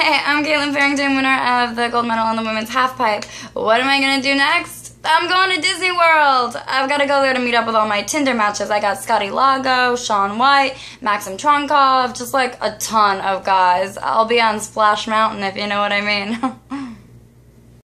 Hey, I'm Kaitlyn Farrington, winner of the gold medal on the women's halfpipe. What am I gonna do next? I'm going to Disney World. I've got to go there to meet up with all my Tinder matches. I got Scotty Lago, Shaun White, Maxim Tronkov, just like a ton of guys. I'll be on Splash Mountain if you know what I mean.